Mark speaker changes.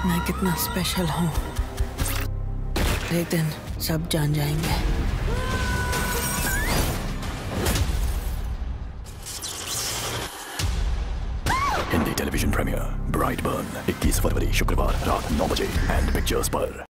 Speaker 1: मैं कितना स्पेशल हूँ एक दिन सब जान जाएंगे।
Speaker 2: हिंदी टेलीविजन प्रीमियर ब्राइटबर्न 21 फरवरी शुक्रवार रात 9 बजे एंड पिक्चर्स पर।